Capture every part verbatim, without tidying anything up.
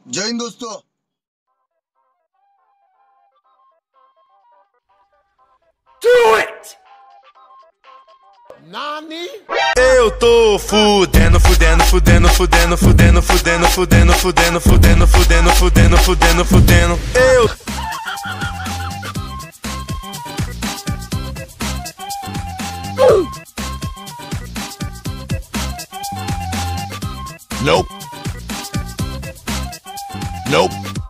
जय हिंद दोस्तों। Do it! Nani? Eu tô fudendo, fudendo, fudendo, fudendo, fudendo, fudendo, fudendo, fudendo, fudendo, fudendo, fudendo, fudendo, fudendo. Eu. Nope. Nope.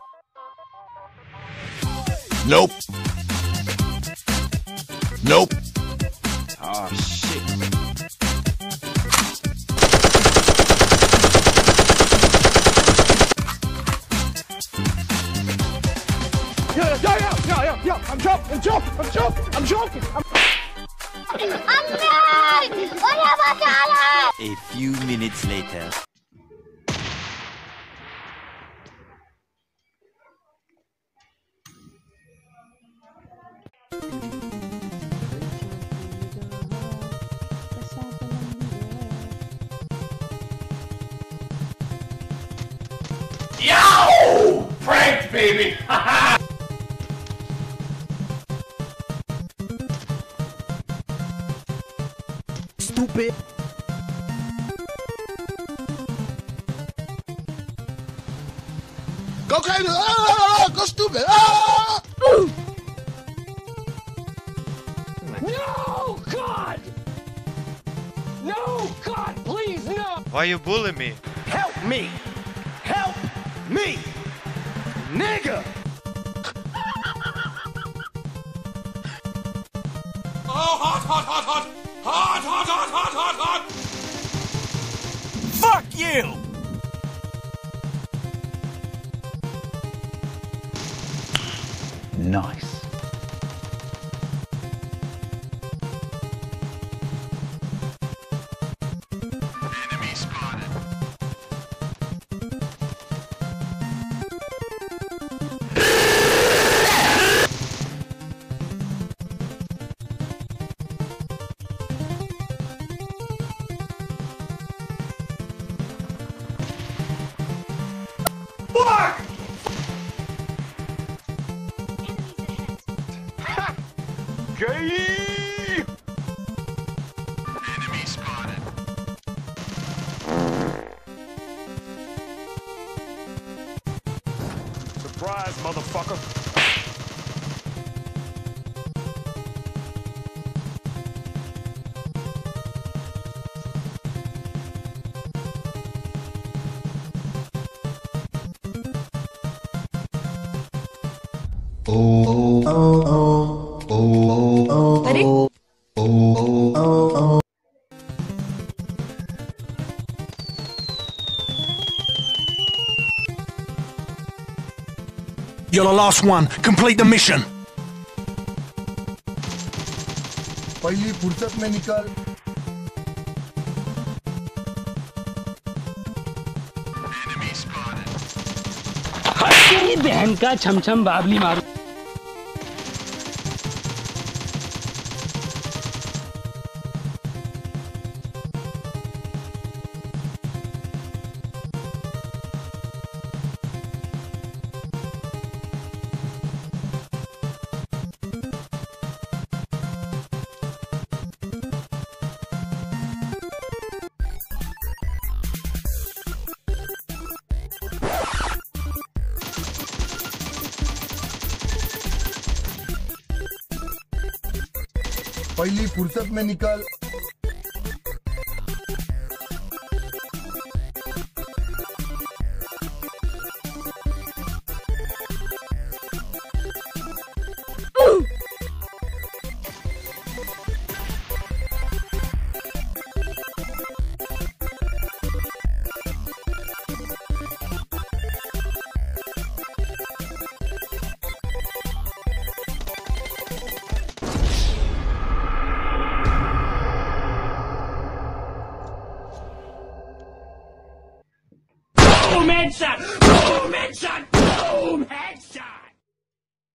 Nope. Nope. Oh shit. Yo, yo, yo, yo, yo, yo, I'm joking, I'm joking, I'm joking, I'm joking. I'm... A few minutes later. Yo! Pranked, baby! Stupid. Go crazy! Ah, go stupid! Ah! No, God! No, God, please, no! Why you bully me? Help me! Help me! Nigga! Oh, hot, hot, hot, hot! Hot, hot, hot, hot, hot, hot! Fuck you! Nice. Enemy spotted. Fuck! Gay! Enemy spotted. Surprise, motherfucker! अरे You're the last one. Complete the mission. पहली फुर्सत में निकल। Enemy spotted. तेरी बहन का छमछम बाबली मारू। पहली फुर्सत में निकल।